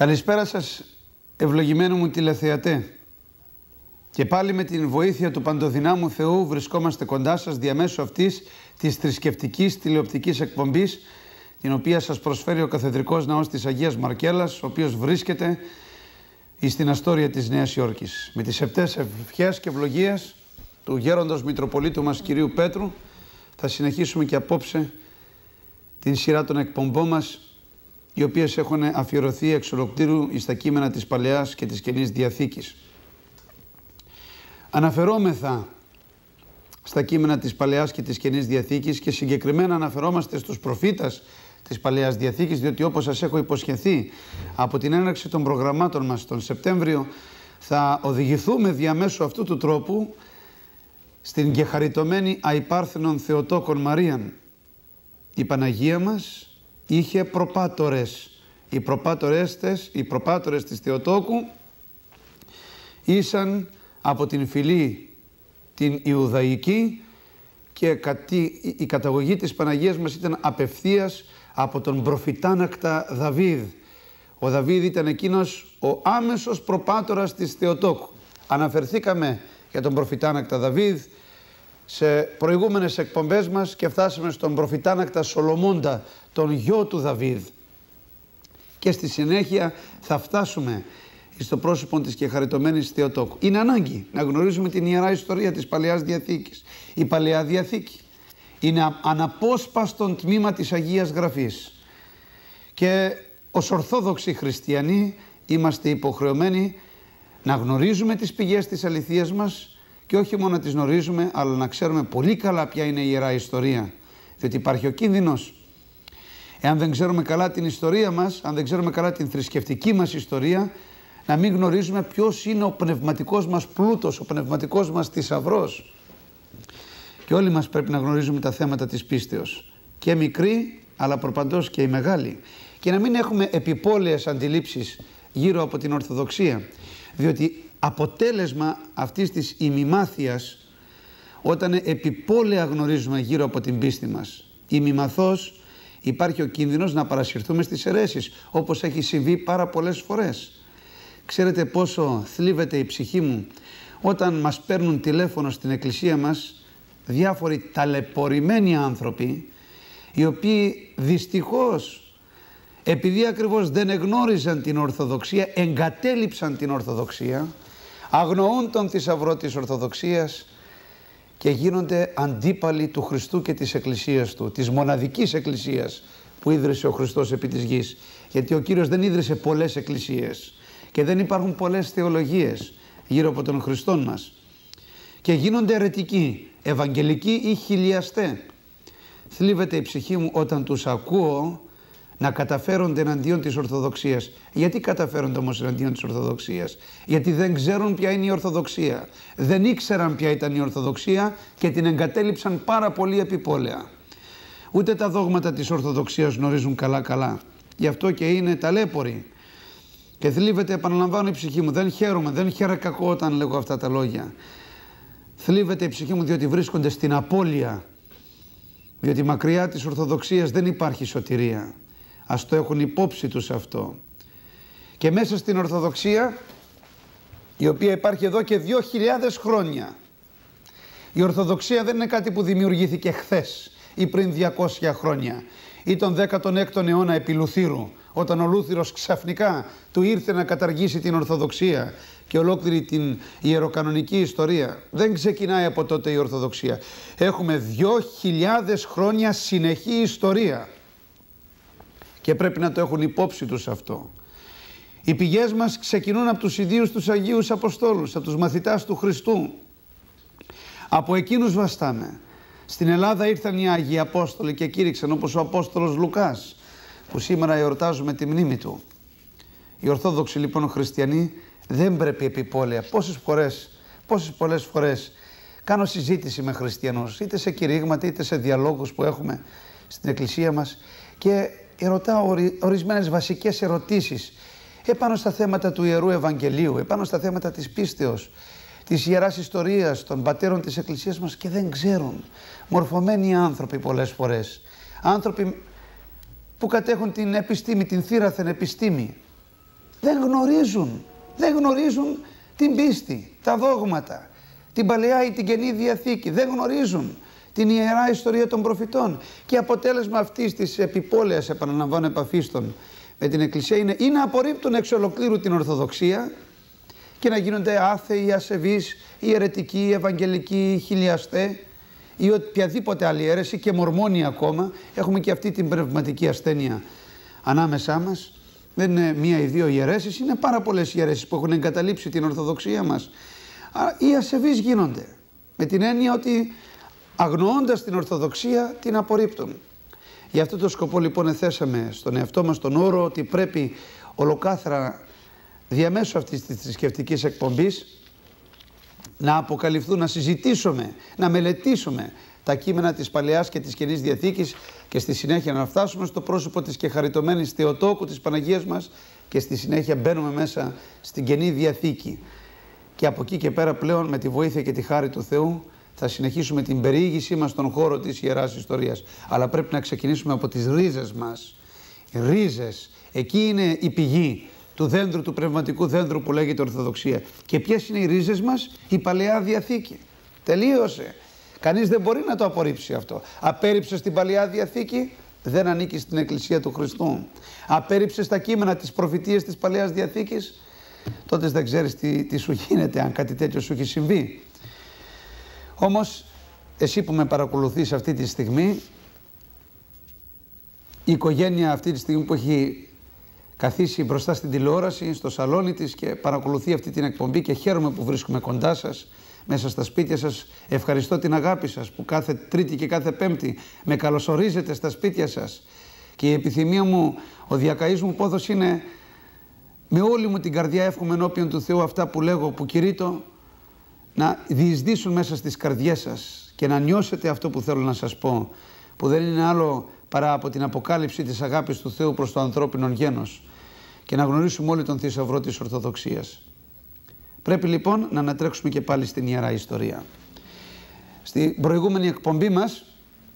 Καλησπέρα σας, ευλογημένοι μου τηλεθεατέ. Και πάλι με την βοήθεια του παντοδυνάμου Θεού βρισκόμαστε κοντά σας διαμέσου αυτής της θρησκευτικής τηλεοπτικής εκπομπής, την οποία σας προσφέρει ο Καθεδρικός Ναός της Αγίας Μαρκέλλας, ο οποίος βρίσκεται στην Αστόρια της Νέας Υόρκης. Με τις επτές ευχές και ευλογίες του γέροντος Μητροπολίτου μας Κυρίου Πέτρου θα συνεχίσουμε και απόψε την σειρά των εκπομπών μας, οι οποίες έχουν αφιερωθεί εξ ολοκλήρου στα κείμενα της Παλαιάς και της Καινής Διαθήκης. Αναφερόμεθα στα κείμενα της Παλαιάς και της Καινής Διαθήκης και συγκεκριμένα αναφερόμαστε στους προφήτας της Παλαιάς Διαθήκης, διότι όπως σας έχω υποσχεθεί από την έναρξη των προγραμμάτων μας τον Σεπτέμβριο, θα οδηγηθούμε διαμέσου αυτού του τρόπου στην γεχαριτωμένη αϊπάρθενον Θεοτόκον Μαρίαν. Η Παναγία μας είχε προπάτορες. Οι προπάτορες της Θεοτόκου ήσαν από την φυλή την Ιουδαϊκή και η καταγωγή της Παναγίας μας ήταν απευθείας από τον προφητάνακτα Δαβίδ. Ο Δαβίδ ήταν εκείνος ο άμεσος προπάτορας της Θεοτόκου. Αναφερθήκαμε για τον προφητάνακτα Δαβίδ σε προηγούμενες εκπομπές μας και φτάσαμε στον προφητάνακτα Σολομώντα, τον γιο του Δαβίδ. Και στη συνέχεια θα φτάσουμε στο πρόσωπο της και χαριτωμένης Θεοτόκου. Είναι ανάγκη να γνωρίζουμε την Ιερά Ιστορία της Παλαιάς Διαθήκης. Η Παλαιά Διαθήκη είναι αναπόσπαστον τμήμα της Αγίας Γραφής. Και ως Ορθόδοξοι Χριστιανοί είμαστε υποχρεωμένοι να γνωρίζουμε τις πηγές της αληθείας μας και όχι μόνο να τις γνωρίζουμε, αλλά να ξέρουμε πολύ καλά ποια είναι η Ιερά Ιστορία. Διότι υπάρχει ο κίνδυνος, εάν δεν ξέρουμε καλά την ιστορία μας, αν δεν ξέρουμε καλά την θρησκευτική μας ιστορία, να μην γνωρίζουμε ποιος είναι ο πνευματικός μας πλούτος, ο πνευματικός μας θησαυρός. Και όλοι μας πρέπει να γνωρίζουμε τα θέματα της πίστεως. Και μικροί, αλλά προπαντός και οι μεγάλοι. Και να μην έχουμε επιπόλαιες αντιλήψεις γύρω από την Ορθοδοξία. Διότι αποτέλεσμα αυτής της ημιμάθειας, όταν επιπόλαια γνωρίζουμε γύρω από την πίστη μας, ημιμαθώς, υπάρχει ο κίνδυνος να παρασυρθούμε στις αιρέσεις, όπως έχει συμβεί πάρα πολλές φορές. Ξέρετε πόσο θλίβεται η ψυχή μου όταν μας παίρνουν τηλέφωνο στην εκκλησία μας διάφοροι ταλαιπωρημένοι άνθρωποι, οι οποίοι δυστυχώς, επειδή ακριβώς δεν εγνώριζαν την Ορθοδοξία, εγκατέλειψαν την Ορθοδοξία, αγνοούν τον θησαυρό της Ορθοδοξίας και γίνονται αντίπαλοι του Χριστού και της Εκκλησίας του, της μοναδικής Εκκλησίας που ίδρυσε ο Χριστός επί της γης. Γιατί ο Κύριος δεν ίδρυσε πολλές εκκλησίες και δεν υπάρχουν πολλές θεολογίες γύρω από τον Χριστόν μας. Και γίνονται αιρετικοί, ευαγγελικοί ή χιλιαστέ. Θλίβεται η ψυχή μου όταν τους ακούω να καταφέρονται εναντίον της Ορθοδοξίας. Γιατί καταφέρονται όμως εναντίον της Ορθοδοξίας? Γιατί δεν ξέρουν ποια είναι η Ορθοδοξία. Δεν ήξεραν ποια ήταν η Ορθοδοξία και την εγκατέλειψαν πάρα πολύ επιπόλαια. Ούτε τα δόγματα της Ορθοδοξίας γνωρίζουν καλά. Γι' αυτό και είναι ταλέποροι. Και θλίβεται, επαναλαμβάνω, η ψυχή μου. Δεν χαίρομαι, δεν κακό όταν λέγω αυτά τα λόγια. Θλίβεται η ψυχή μου διότι βρίσκονται στην απώλεια. Διότι μακριά της Ορθοδοξίας δεν υπάρχει σωτηρία. Ας το έχουν υπόψη τους αυτό. Και μέσα στην Ορθοδοξία, η οποία υπάρχει εδώ και 2.000 χρόνια, η Ορθοδοξία δεν είναι κάτι που δημιουργήθηκε χθες ή πριν 200 χρόνια ή τον 16ο αιώνα επί Λουθύρου, όταν ο Λούθυρος ξαφνικά του ήρθε να καταργήσει την Ορθοδοξία και ολόκληρη την ιεροκανονική ιστορία. Δεν ξεκινάει από τότε η Ορθοδοξία. Έχουμε 2.000 χρόνια συνεχή ιστορία και πρέπει να το έχουν υπόψη τους αυτό. Οι πηγές μας ξεκινούν από τους ιδίους τους Αγίους Αποστόλους, από τους μαθητάς του Χριστού. Από εκείνους βαστάμε. Στην Ελλάδα ήρθαν οι Άγιοι Απόστολοι και κήρυξαν, όπως ο Απόστολος Λουκάς, που σήμερα εορτάζουμε τη μνήμη του. Οι Ορθόδοξοι λοιπόν χριστιανοί δεν πρέπει επιπόλαια. Πόσες πολλές φορές κάνω συζήτηση με χριστιανούς, είτε σε κηρύγματα είτε σε διαλόγους που έχουμε στην εκκλησία μας, και ρωτάω ορισμένες βασικές ερωτήσεις επάνω στα θέματα του Ιερού Ευαγγελίου, επάνω στα θέματα της πίστεως, της Ιεράς Ιστορίας, των πατέρων της εκκλησίας μας, και δεν ξέρουν. Μορφωμένοι άνθρωποι πολλές φορές, άνθρωποι που κατέχουν την επιστήμη, την θύραθεν επιστήμη, Δεν γνωρίζουν την πίστη, τα δόγματα, την Παλαιά ή την Καινή Διαθήκη. Δεν γνωρίζουν την Ιερά Ιστορία των Προφητών. Και αποτέλεσμα αυτής της επιπόλαιας, επαναλαμβάνω, επαφής των με την Εκκλησία είναι ή να απορρίπτουν εξ ολοκλήρου την Ορθοδοξία και να γίνονται άθεοι, ασεβείς, ή αιρετικοί, ή ευαγγελικοί, ή χιλιαστέ ή οποιαδήποτε άλλη αίρεση, και μορμόνοι ακόμα. Έχουμε και αυτή την πνευματική ασθένεια ανάμεσά μας. Δεν είναι μία ή δύο ιερέσεις, είναι πάρα πολλές ιερέσεις που έχουν εγκαταλείψει την Ορθοδοξία μας. Οι ασεβείς γίνονται, με την έννοια ότι αγνοώντας την Ορθοδοξία την απορρίπτουν. Για αυτό το σκοπό λοιπόν θέσαμε στον εαυτό μας τον όρο ότι πρέπει ολοκάθαρα διαμέσου αυτής της θρησκευτικής εκπομπής να αποκαλυφθούν, να συζητήσουμε, να μελετήσουμε τα κείμενα της Παλαιάς και της Καινής Διαθήκης και στη συνέχεια να φτάσουμε στο πρόσωπο της και χαριτωμένης Θεοτόκου της Παναγίας μας και στη συνέχεια μπαίνουμε μέσα στην Καινή Διαθήκη. Και από εκεί και πέρα πλέον με τη βοήθεια και τη χάρη του Θεού θα συνεχίσουμε την περιήγησή μας στον χώρο της Ιεράς Ιστορίας. Αλλά πρέπει να ξεκινήσουμε από τις ρίζες μας. Οι ρίζες, εκεί είναι η πηγή του δέντρου, του πνευματικού δέντρου που λέγεται Ορθοδοξία. Και ποιες είναι οι ρίζες μας? Η Παλαιά Διαθήκη. Τελείωσε. Κανείς δεν μπορεί να το απορρίψει αυτό. Απέρριψες την Παλαιά Διαθήκη, δεν ανήκει στην Εκκλησία του Χριστού. Απέρριψες τα κείμενα, τις προφητείες της Παλαιάς Διαθήκης, τότε δεν ξέρεις τι σου γίνεται, αν κάτι τέτοιο σου έχει συμβεί. Όμως, εσύ που με παρακολουθείς αυτή τη στιγμή, η οικογένεια αυτή τη στιγμή που έχει καθίσει μπροστά στην τηλεόραση, στο σαλόνι της και παρακολουθεί αυτή την εκπομπή, και χαίρομαι που βρίσκομαι κοντά σας, μέσα στα σπίτια σας. Ευχαριστώ την αγάπη σας που κάθε Τρίτη και κάθε Πέμπτη με καλωσορίζετε στα σπίτια σας. Και η επιθυμία μου, ο διακαής μου πόθος είναι, με όλη μου την καρδιά εύχομαι ενώπιον του Θεού αυτά που λέγω, που κηρύττω, να διεισδύσουν μέσα στις καρδιές σας και να νιώσετε αυτό που θέλω να σας πω, που δεν είναι άλλο παρά από την αποκάλυψη της αγάπης του Θεού προς το ανθρώπινο γένος, και να γνωρίσουμε όλοι τον θησαυρό της Ορθοδοξίας. Πρέπει λοιπόν να ανατρέξουμε και πάλι στην Ιερά Ιστορία. Στην προηγούμενη εκπομπή μας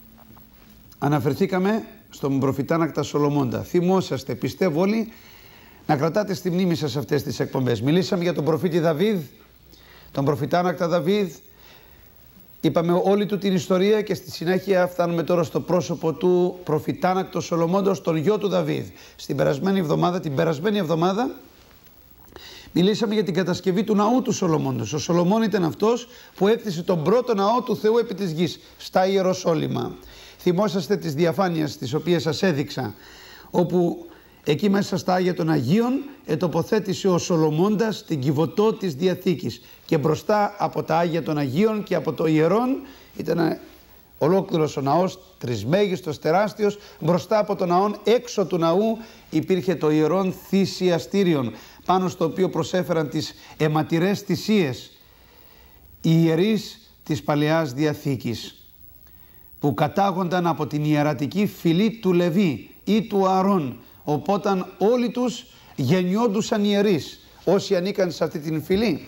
αναφερθήκαμε στον προφητάνακτα Σολομώντα. Θυμόσαστε, πιστεύω όλοι, να κρατάτε στη μνήμη σας αυτές τις εκπομπές. Μιλήσαμε για τον προφήτη Δαβίδ, τον προφητάνακτα Δαβίδ, είπαμε όλη του την ιστορία και στη συνέχεια φτάνουμε τώρα στο πρόσωπο του προφητάνακτο Σολομώντος, τον γιο του Δαβίδ. Την περασμένη εβδομάδα μιλήσαμε για την κατασκευή του ναού του Σολομώντος. Ο Σολομών ήταν αυτός που έκτισε τον πρώτο ναό του Θεού επί της γης, στα Ιεροσόλυμα. Θυμόσαστε τις διαφάνειες τις οποίες σας έδειξα, όπου εκεί μέσα στα Άγια των Αγίων ετοποθέτησε ο Σολομώντας την κιβωτό της Διαθήκης, και μπροστά από τα Άγια των Αγίων και από το ιερόν ήταν ολόκληρος ο ναός, τρισμέγιστος, τεράστιος. Μπροστά από τον ναόν, έξω του ναού, υπήρχε το ιερόν θυσιαστήριον, πάνω στο οποίο προσέφεραν τις αιματηρές θυσίες οι ιερείς της Παλαιάς Διαθήκης, που κατάγονταν από την ιερατική φυλή του Λεβί ή του Ααρών. Οπότε όλοι τους γεννιόντουσαν ιερείς, όσοι ανήκαν σε αυτή την φυλή.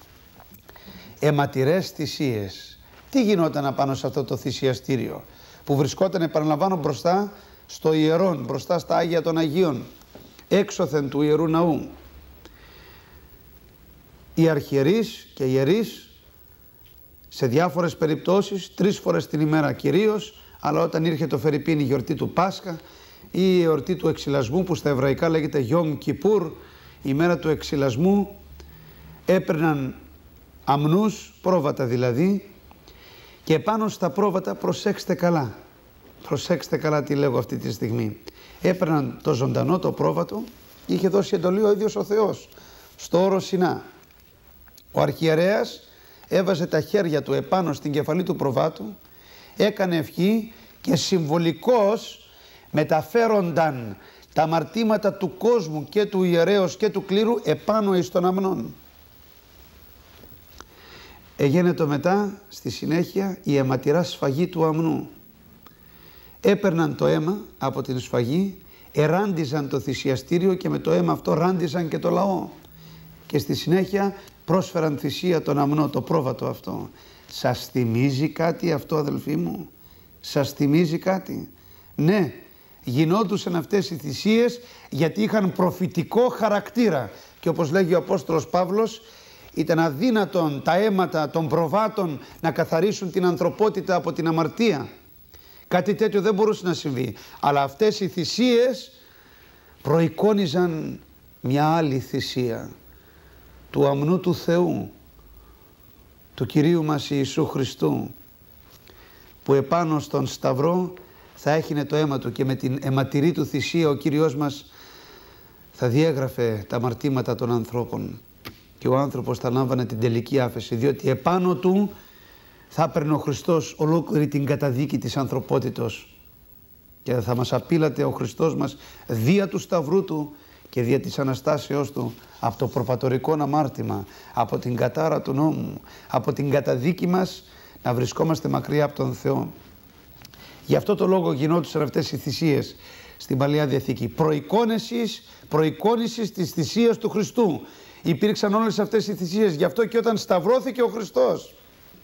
Αιματηρές θυσίες. Τι γινόταν απάνω σε αυτό το θυσιαστήριο που βρισκόταν, επαναλαμβάνω, μπροστά στο ιερόν, μπροστά στα Άγια των Αγίων, έξωθεν του Ιερού Ναού? Οι αρχιερείς και οι ιερείς σε διάφορες περιπτώσεις, 3 φορές την ημέρα κυρίως, αλλά όταν ήρθε το φερειπίν η γιορτή του Πάσχα ή η εορτή του εξυλασμού, που στα εβραϊκά λέγεται Yom Kippur, η μέρα του εξυλασμού, έπαιρναν αμνούς, πρόβατα δηλαδή, και πάνω στα πρόβατα, προσέξτε καλά τι λέγω αυτή τη στιγμή, έπαιρναν το ζωντανό το πρόβατο, είχε δώσει εντολή ο ίδιος ο Θεός στο όρο Σινά. Ο αρχιερέας έβαζε τα χέρια του επάνω στην κεφαλή του προβάτου, έκανε ευχή και συμβολικώς μεταφέρονταν τα αμαρτήματα του κόσμου και του ιερέως και του κλήρου επάνω εις των αμνών. Εγένετο μετά στη συνέχεια η αιματηρά σφαγή του αμνού. Έπαιρναν το αίμα από την σφαγή, εράντιζαν το θυσιαστήριο και με το αίμα αυτό ράντιζαν και το λαό. Και στη συνέχεια πρόσφεραν θυσία τον αμνό, το πρόβατο αυτό. Σας θυμίζει κάτι αυτό, αδελφοί μου? Σας θυμίζει κάτι? Ναι, γινόντουσαν αυτές οι θυσίες γιατί είχαν προφητικό χαρακτήρα. Και όπως λέγει ο Απόστολος Παύλος, ήταν αδύνατον τα αίματα των προβάτων να καθαρίσουν την ανθρωπότητα από την αμαρτία. Κάτι τέτοιο δεν μπορούσε να συμβεί. Αλλά αυτές οι θυσίες προεικόνιζαν μια άλλη θυσία του αμνού του Θεού, του Κυρίου μας Ιησού Χριστού, που επάνω στον Σταυρό θα έχινε το αίμα του και με την αιματηρή του θυσία ο Κύριος μας θα διέγραφε τα αμαρτήματα των ανθρώπων και ο άνθρωπος θα λάμβανε την τελική άφεση, διότι επάνω του θα έπαιρνε ο Χριστός ολόκληρη την καταδίκη της ανθρωπότητος και θα μας απείλατε ο Χριστός μας δια του Σταυρού του και δια της Αναστάσεώς του από το προπατορικό αμάρτημα, από την κατάρα του νόμου, από την καταδίκη μας να βρισκόμαστε μακριά από τον Θεό. Γι' αυτό το λόγο γινόντουσαν αυτές οι θυσίες στην Παλαιά Διαθήκη. Προεικόνησης της θυσίας του Χριστού. Υπήρξαν όλες αυτές οι θυσίες. Γι' αυτό και όταν σταυρώθηκε ο Χριστός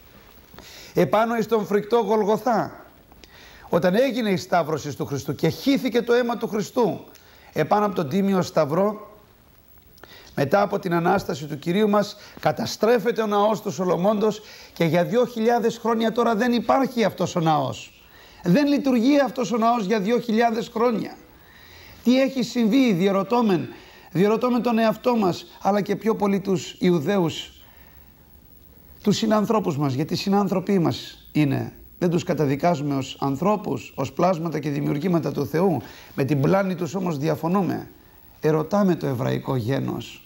επάνω εις τον φρικτό Γολγοθά, όταν έγινε η σταύρωση του Χριστού και χύθηκε το αίμα του Χριστού επάνω από τον τίμιο σταυρό, μετά από την Ανάσταση του Κυρίου μας καταστρέφεται ο ναός του Σολομώντος και για 2.000 χρόνια τώρα δεν υπάρχει αυτός ο ναός. Δεν λειτουργεί αυτός ο ναός για 2.000 χρόνια. Τι έχει συμβεί, διερωτώμεν τον εαυτό μας, αλλά και πιο πολύ τους Ιουδαίους, τους συνανθρώπους μας, γιατί συνάνθρωποι μας είναι. Δεν τους καταδικάζουμε ως ανθρώπους, ως πλάσματα και δημιουργήματα του Θεού. Με την πλάνη τους όμως διαφωνούμε. Ερωτάμε το εβραϊκό γένος.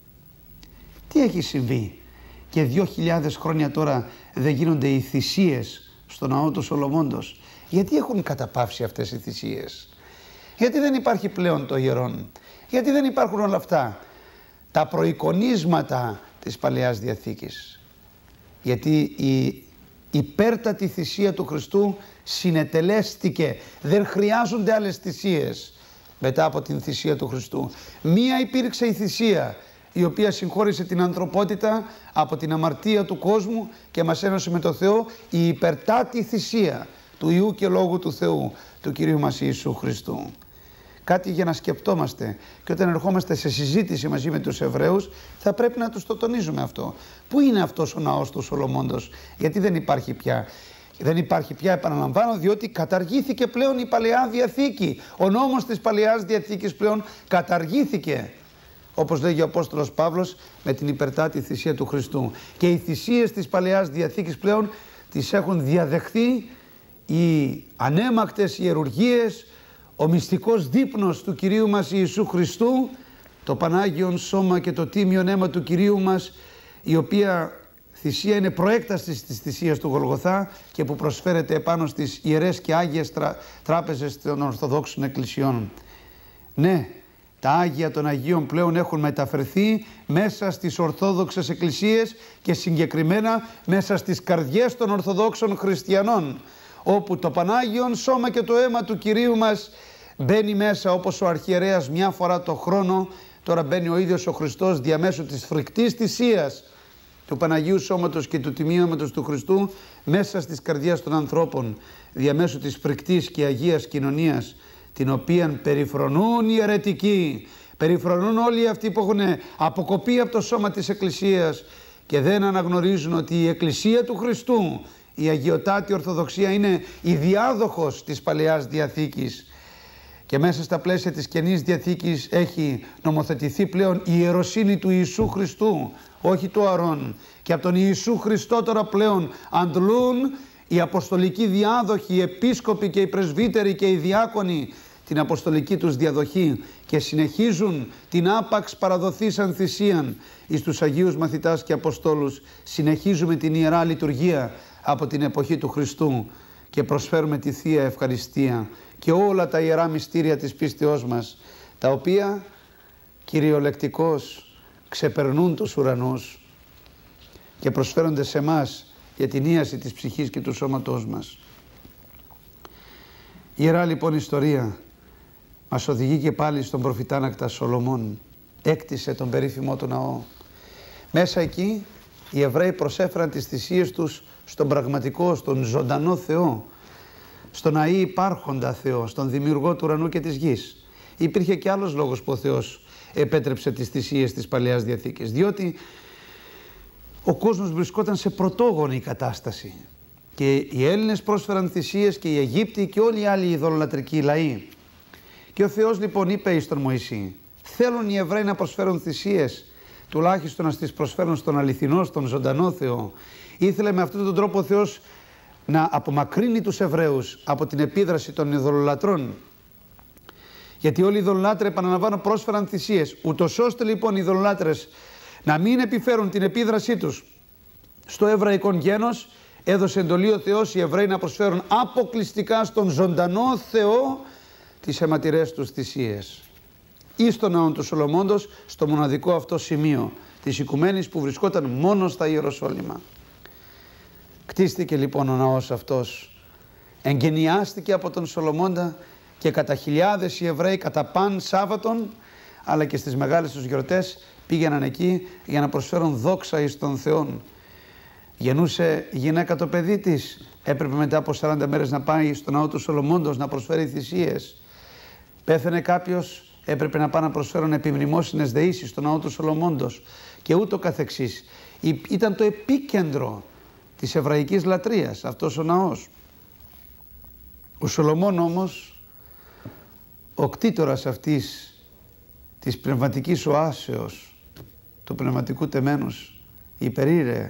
Τι έχει συμβεί και 2.000 χρόνια τώρα δεν γίνονται οι θυσίες στο ναό του Σολομώντος? Γιατί έχουν καταπαύσει αυτές οι θυσίες? Γιατί δεν υπάρχει πλέον το ιερόν? Γιατί δεν υπάρχουν όλα αυτά τα προεικονίσματα της Παλαιάς Διαθήκης? Γιατί η υπέρτατη θυσία του Χριστού συνετελέστηκε. Δεν χρειάζονται άλλες θυσίες μετά από την θυσία του Χριστού. Μία υπήρξε η θυσία η οποία συγχώρησε την ανθρωπότητα από την αμαρτία του κόσμου και μας ένωσε με το Θεό, η υπερτάτη θυσία του Υιού και Λόγου του Θεού, του Κυρίου μας Ιησού Χριστού. Κάτι για να σκεπτόμαστε, και όταν ερχόμαστε σε συζήτηση μαζί με τους Εβραίους θα πρέπει να τους το τονίζουμε αυτό. Πού είναι αυτός ο ναός του Σολομώντος? Γιατί δεν υπάρχει πια? Δεν υπάρχει πια, επαναλαμβάνω, διότι καταργήθηκε πλέον η Παλαιά Διαθήκη. Ο νόμος της Παλαιάς Διαθήκης πλέον καταργήθηκε, όπως λέγει ο Απόστολος Παύλος, με την υπερτάτη θυσία του Χριστού. Και οι θυσίες της Παλαιάς Διαθήκης πλέον τις έχουν διαδεχθεί οι ανέμακτες ιερουργίες, ο μυστικός δείπνος του Κυρίου μας Ιησού Χριστού, το Πανάγιον Σώμα και το Τίμιον Αίμα του Κυρίου μας, η οποία θυσία είναι προέκταση της θυσίας του Γολγοθά και που προσφέρεται επάνω στις ιερές και άγιες τράπεζες των Ορθοδόξων Εκκλησιών. Ναι, τα Άγια των Αγίων πλέον έχουν μεταφερθεί μέσα στις Ορθόδοξες Εκκλησίες και συγκεκριμένα μέσα στις καρδιές των Ορθοδόξων Χριστιανών, όπου το Πανάγιον Σώμα και το Αίμα του Κυρίου μας μπαίνει μέσα, όπως ο αρχιερέας μια φορά το χρόνο, τώρα μπαίνει ο ίδιος ο Χριστός διαμέσου της φρικτής θυσίας του Παναγίου Σώματος και του Τιμίου Αίματος του Χριστού μέσα στις καρδιές των ανθρώπων, διαμέσου της φρικτής και αγίας κοινωνίας, την οποία περιφρονούν οι αιρετικοί, περιφρονούν όλοι αυτοί που έχουν αποκοπεί από το σώμα της Εκκλησίας και δεν αναγνωρίζουν ότι η Εκκλησία του Χριστού, η Αγιωτάτη Ορθοδοξία, είναι η διάδοχος της Παλαιάς Διαθήκης. Και μέσα στα πλαίσια της Καινής Διαθήκης έχει νομοθετηθεί πλέον η ιεροσύνη του Ιησού Χριστού, όχι του Αρών. Και από τον Ιησού Χριστό τώρα πλέον αντλούν οι αποστολικοί διάδοχοι, οι επίσκοποι και οι πρεσβύτεροι και οι διάκονοι την αποστολική τους διαδοχή και συνεχίζουν την άπαξ παραδοθήσαν θυσίαν εις τους Αγίους Μαθητάς και Αποστόλους. Συνεχίζουμε την Ιερά Λειτουργία από την εποχή του Χριστού και προσφέρουμε τη Θεία Ευχαριστία και όλα τα ιερά μυστήρια της πίστεώς μας, τα οποία κυριολεκτικώς ξεπερνούν τους ουρανούς και προσφέρονται σε εμάς για την ίαση της ψυχής και του σώματός μας. Η Ιερά λοιπόν ιστορία μας οδηγεί και πάλι στον προφητάνακτα Σολομών. Έκτισε τον περίφημο του ναό. Μέσα εκεί οι Εβραίοι προσέφεραν τις θυσίες τους στον πραγματικό, στον ζωντανό Θεό, στον αΐ υπάρχοντα Θεό, στον δημιουργό του ουρανού και της γης. Υπήρχε και άλλος λόγος που ο Θεός επέτρεψε τις θυσίες της Παλαιάς Διαθήκης, διότι ο κόσμος βρισκόταν σε πρωτόγονη κατάσταση και οι Έλληνες πρόσφεραν θυσίες και οι Αιγύπτιοι και όλοι οι άλλοι ειδωλολατρικοί λαοί. Και ο Θεός λοιπόν είπε εις τον Μωυσή: θέλουν οι Εβραίοι να προσφέρουν θυσίες, τουλάχιστον να τις προσφέρουν στον αληθινό, στον ζωντανό Θεό. Ήθελε με αυτόν τον τρόπο ο Θεός να απομακρύνει τους Εβραίους από την επίδραση των ειδωλολατρών. Γιατί όλοι οι ειδωλολάτρες, επαναλαμβάνω, πρόσφεραν θυσίες, ούτως ώστε λοιπόν οι ειδωλολάτρες να μην επιφέρουν την επίδρασή τους στο εβραϊκό γένος, έδωσε εντολή ο Θεός οι Εβραίοι να προσφέρουν αποκλειστικά στον ζωντανό Θεό τις αιματηρές τους θυσίες. Ή στον ναό του Σολομώντος, στο μοναδικό αυτό σημείο της οικουμένης που βρισκόταν μόνο στα Ιεροσόλυμα. Κτίστηκε λοιπόν ο ναός αυτός, εγκαινιάστηκε από τον Σολομώντα και κατά χιλιάδες οι Εβραίοι κατά παν Σάββατον, αλλά και στις μεγάλες τους γιορτές πήγαιναν εκεί για να προσφέρουν δόξα εις τον Θεόν. Γεννούσε η γυναίκα το παιδί της, έπρεπε μετά από 40 μέρες να πάει στο ναό του Σολομώντος να προσφέρει θυσίες. Πέθαινε κάποιος, έπρεπε να πάνε να προσφέρουν επιμνημόσυνες δεήσεις στο ναό του Σολομώντος και ούτω καθεξής. Ήταν το επίκεντρο της εβραϊκής λατρείας αυτός ο ναός. Ο Σολομών όμως, ο κτήτορας αυτής της πνευματικής οάσεως, του πνευματικού τεμένους, υπερήρε,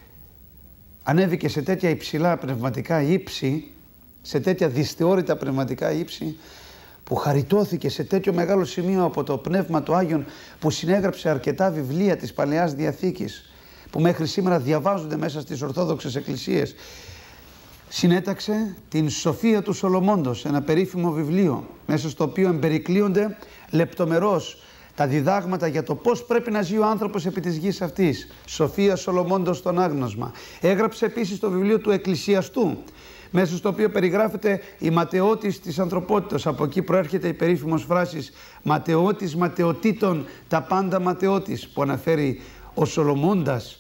ανέβηκε σε τέτοια υψηλά πνευματικά ύψη, σε τέτοια δυσθεώρητα πνευματικά ύψη, που χαριτώθηκε σε τέτοιο μεγάλο σημείο από το Πνεύμα του Άγιον, που συνέγραψε αρκετά βιβλία της Παλαιάς Διαθήκης, που μέχρι σήμερα διαβάζονται μέσα στις Ορθόδοξες Εκκλησίες. Συνέταξε την Σοφία του Σολομώντος, ένα περίφημο βιβλίο, μέσα στο οποίο εμπερικλείονται λεπτομερώς τα διδάγματα για το πώς πρέπει να ζει ο άνθρωπος επί της γης αυτής. Σοφία Σολομώντος στον άγνωσμα. Έγραψε επίσης το βιβλίο του Εκκλησιαστού, μέσα στο οποίο περιγράφεται η ματαιότης της ανθρωπότητας. Από εκεί προέρχεται η περίφημος φράσης «ματαιότης ματαιοτήτων, τα πάντα ματαιότης», που αναφέρει ο Σολομώντας.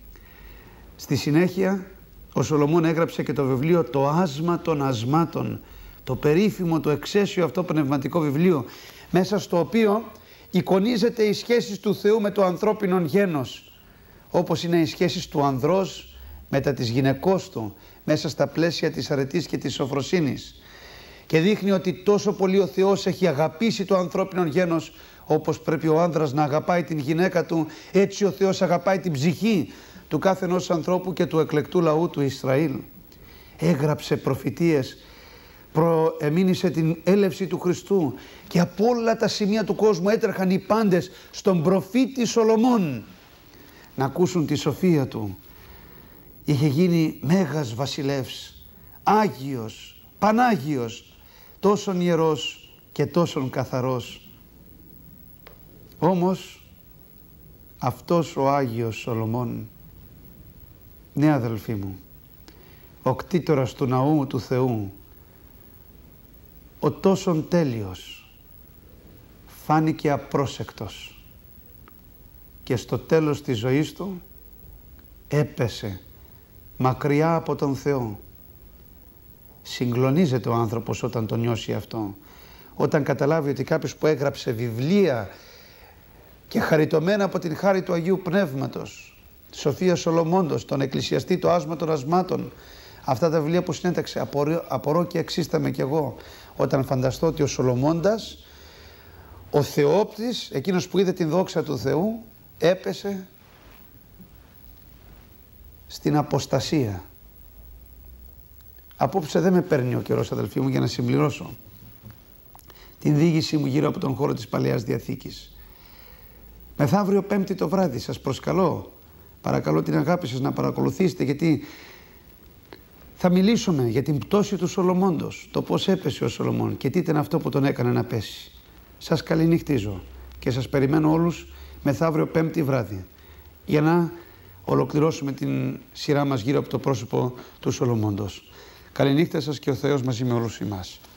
Στη συνέχεια ο Σολομών έγραψε και το βιβλίο «Το άσμα των ασμάτων», το περίφημο, το εξαίσιο αυτό πνευματικό βιβλίο, μέσα στο οποίο εικονίζεται οι σχέσεις του Θεού με το ανθρώπινο γένος, όπως είναι οι σχέσεις του ανδρός μετά της γυναικός του, μέσα στα πλαίσια της αρετής και της σοφροσύνης. Και δείχνει ότι τόσο πολύ ο Θεός έχει αγαπήσει το ανθρώπινο γένος, όπως πρέπει ο άνδρας να αγαπάει την γυναίκα του, έτσι ο Θεός αγαπάει την ψυχή του κάθε ενός ανθρώπου και του εκλεκτού λαού του Ισραήλ. Έγραψε προφητείες, προεμήνυσε την έλευση του Χριστού και από όλα τα σημεία του κόσμου έτρεχαν οι πάντες στον προφήτη Σολομών να ακούσουν τη σοφία του. Είχε γίνει μέγας βασιλεύς, Άγιος, Πανάγιος, τόσον ιερός και τόσον καθαρός. Όμως αυτός ο Άγιος Σολομών, ναι αδελφοί μου, ο κτήτορας του ναού του Θεού, ο τόσον τέλειος, φάνηκε απρόσεκτος και στο τέλος της ζωής του έπεσε μακριά από τον Θεό. Συγκλονίζεται ο άνθρωπος όταν το νιώσει αυτό, όταν καταλάβει ότι κάποιος που έγραψε βιβλία και χαριτωμένα από την χάρη του Αγίου Πνεύματος, Σοφία Σολομώντος, τον Εκκλησιαστή, το άσμα των ασμάτων, αυτά τα βιβλία που συνέταξε, απορώ και εξίσταμαι κι εγώ όταν φανταστώ ότι ο Σολομώντας, ο Θεόπτης, εκείνος που είδε την δόξα του Θεού, έπεσε στην αποστασία. Απόψε δεν με παίρνει ο καιρός, αδελφοί μου, για να συμπληρώσω την διήγησή μου γύρω από τον χώρο της Παλαιάς Διαθήκης. Μεθαύριο Πέμπτη το βράδυ σας προσκαλώ, παρακαλώ την αγάπη σας να παρακολουθήσετε, γιατί θα μιλήσουμε για την πτώση του Σολομώντος, το πώς έπεσε ο Σολομών και τι ήταν αυτό που τον έκανε να πέσει. Σας καληνυχτίζω και σας περιμένω όλους μεθαύριο Πέμπτη βράδυ για να ολοκληρώσουμε την σειρά μας γύρω από το πρόσωπο του Σολομώντος. Καληνύχτα σας και ο Θεός μαζί με όλους εμάς.